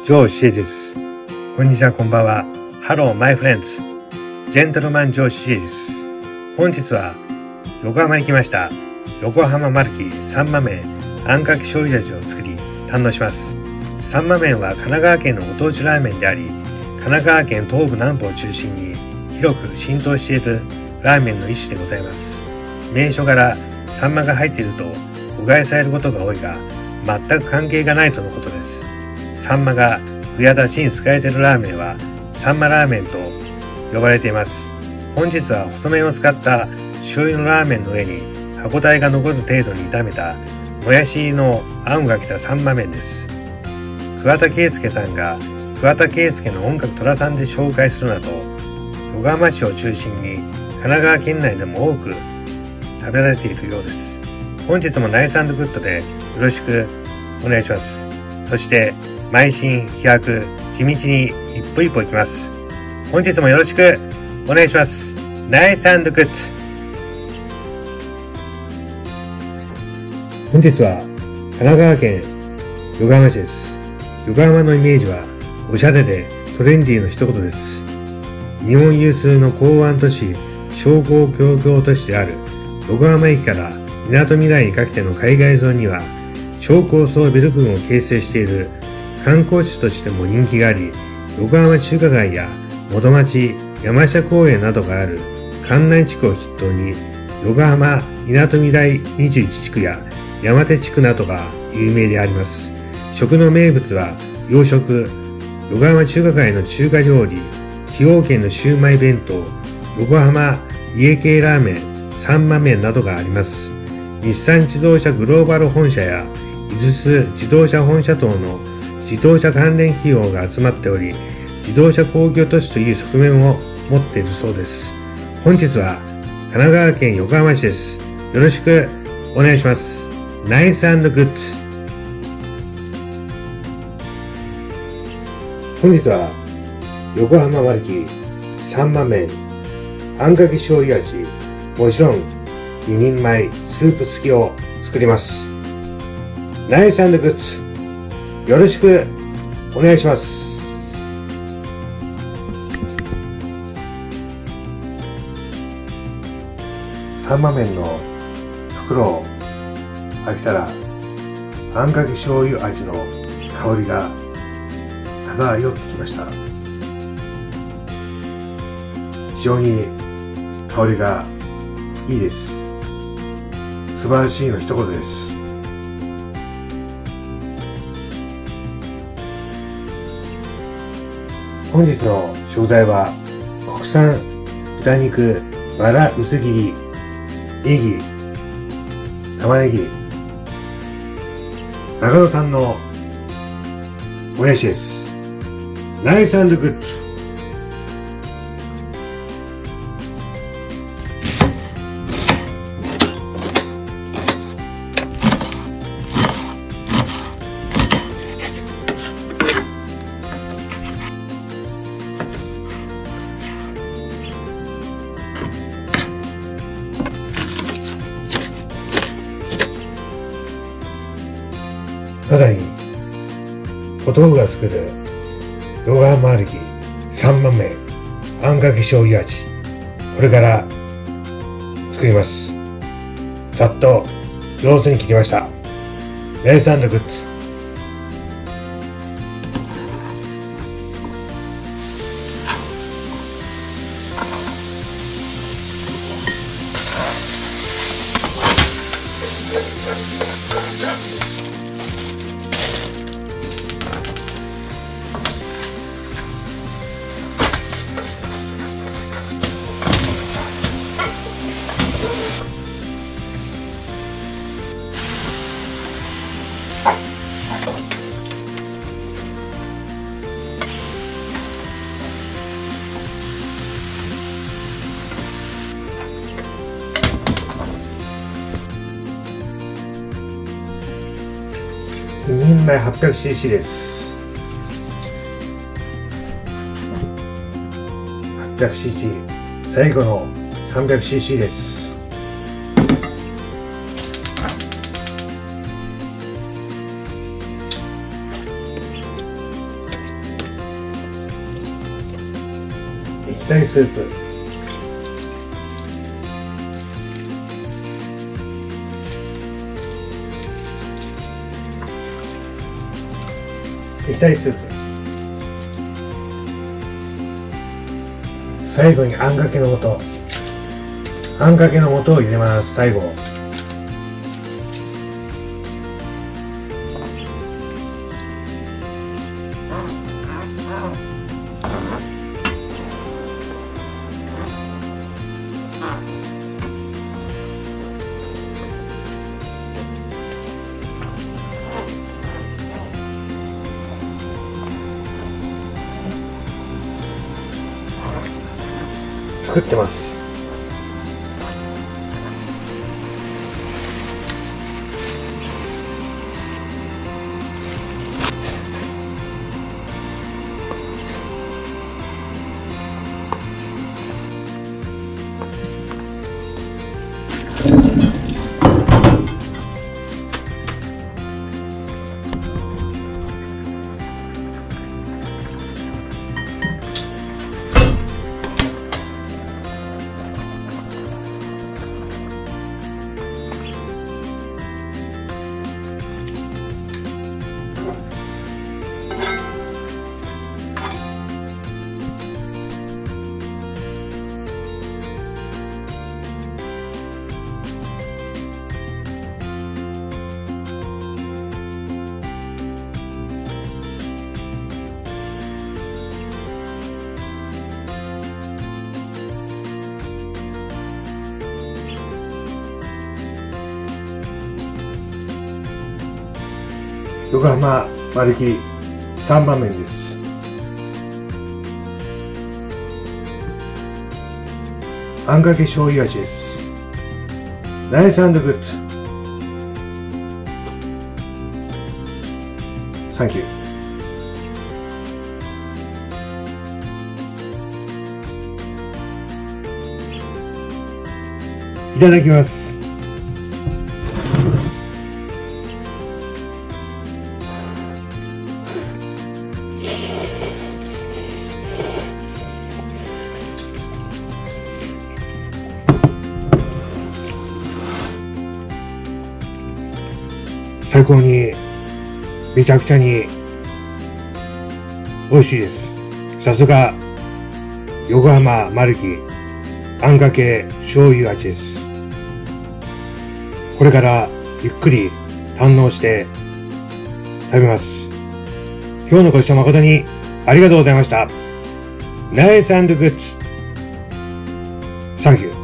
上司です。こんにちは、こんばんは。ハロー、マイフレンズ。ジェントルマン上司です。本日は横浜に来ました。横浜マルキサンマ麺あんかけ醤油味を作り堪能します。サンマ麺は神奈川県のご当地ラーメンであり、神奈川県東部南部を中心に広く浸透しているラーメンの一種でございます。名称からサンマが入っていると誤解されることが多いが、全く関係がないとのことです。サンマが具やだしに使われているラーメンはサンマラーメンと呼ばれています。本日は細麺を使った醤油のラーメンの上に歯ごたえが残る程度に炒めたもやしのあんがきたサンマ麺です。桑田佳祐さんが桑田佳祐の音楽寅さんで紹介するなど、横浜市を中心に神奈川県内でも多く食べられているようです。本日もナイス&グッドでよろしくお願いします。そして邁進飛躍地道に一歩一歩行きます。本日もよろしくお願いします。ナイス&グッド。本日は神奈川県横浜市です。横浜のイメージはおしゃれでトレンディーの一言です。日本有数の港湾都市、商工業業都市である横浜駅からみなとみらいにかけての海岸沿いには超高層ビル群を形成している観光地としても人気があり、横浜中華街や元町、山下公園などがある関内地区を筆頭に、横浜みなとみらい21地区や山手地区などが有名であります。食の名物は洋食、横浜中華街の中華料理、崎陽軒のシウマイ弁当、横浜家系ラーメン、サンマ麺などがあります。日産自動車グローバル本社や井筒自動車本社等の自動車関連企業が集まっており、自動車工業都市という側面を持っているそうです。本日は神奈川県横浜市です。よろしくお願いします。ナイス&グッド。本日は横浜マルキサンマ麺あんかけ醤油味、もちろん2人前スープ付きを作ります。ナイス&グッド。よろしくお願いします。サンマ麺の袋を開けたら、あんかけ醤油味の香りが漂ってきました。非常に香りがいいです。素晴らしいの一言です。本日の食材は国産豚肉、バラ薄切り、ネギ、玉ねぎ、長野産のもやしです。ナイス&グッド。まさに小豆腐が作る横浜歩きサンマ麺あんかけ醤油味、これから作ります。ざっと上手に切りました。ナイス&グッド。2人前 800cc です。 800cc、 最後の 300cc です。 液体スープ、液体スープ、最後にあんかけの素、あんかけの素を入れます。最後作ってます。横浜マルキ3番麺です。あんかけ醤油味です。ナイス&グッド。サンキュー。いただきます。最高にめちゃくちゃに美味しいです。さすが横浜マルキあんかけ醤油味です。これからゆっくり堪能して食べます。今日のご視聴誠にありがとうございました。ナイス&グッド。サンキュー。